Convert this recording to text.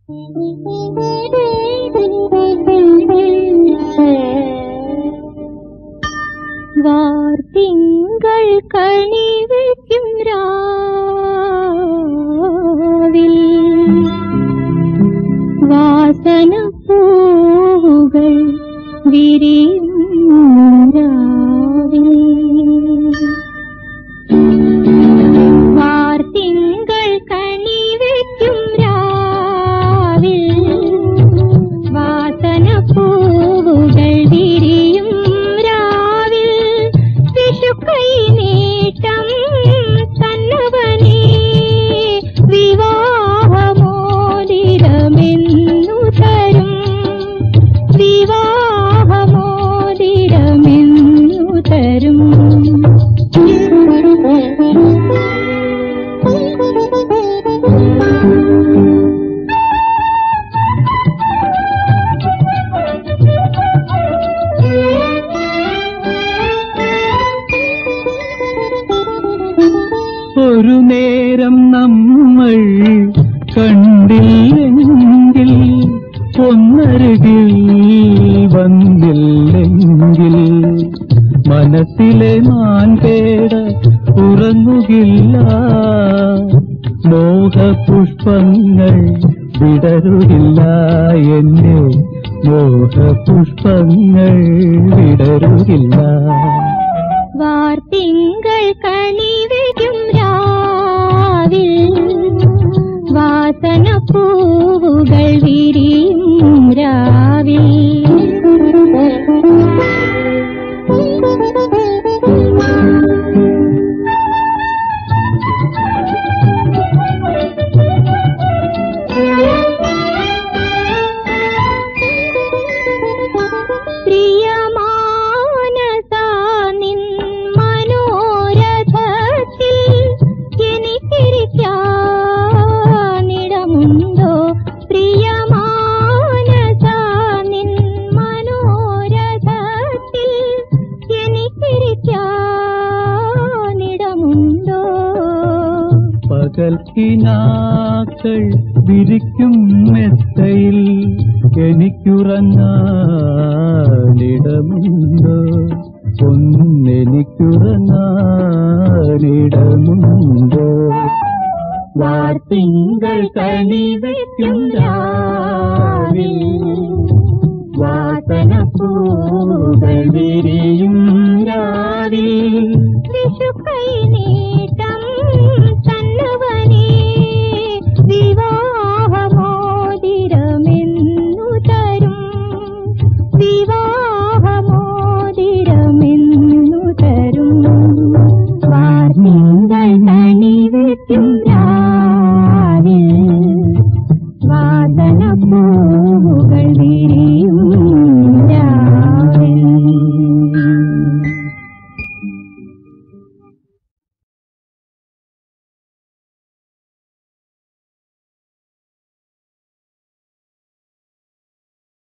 വാർത്തിങ്കൾ കണിവയ്ക്കും രാവിൽ വാസന പൂവുകൾ വിരിയും രാവിൽ വാർത്തിങ്കൾ കണിവയ്ക്കും രാവിൽ വാസന പൂവുകൾ വിരിയും രാവിൽ വിഷുക്കൈ നീട്ടം തന്നവനേ വിവാഹമോതിരമെന്നു തരും വിവാഹമോതിരമെന്നു തരും ഒരു നേരം നമ്മൾ കണ്ടില്ലെങ്കിൽ ഒന്നരുകിൽ വന്നില്ലെങ്കിൽ മനസ്സിലെ മാൻപേട ഉറങ്ങുകില്ല മോഹപുഷ്പങ്ങൾ വിടരുകില്ല എന്നെ മോഹപുഷ്പങ്ങൾ വിടരുകില്ല വാർത്തിങ്കൾ കണിവയ്ക്കും രാവിൽ വാസന പൂവുകൾ വിരിയും രാവിൽ പകൽക്കിനാക്കൾ വിരിക്കും മെത്തയിൽ എനിക്കുറങ്ങാനിടമുണ്ടോ ഒന്നെനിക്കുറങ്ങാനിടമുണ്ടോ വാർത്തിങ്കൾ കണിവയ്ക്കും രാവിൽ വാസന പൂവുകൾ വിരിയും രാവിൽ വിഷുക്കൈ നീട്ടം തന്നവനേ വിവാഹമോതിരമെന്നു തരും വിവാഹമോതിരമെന്നു തരും വാർത്തിങ്കൾ കണിവയ്ക്കും രാവിൽ വാസന പൂവുകൾ വിരിയും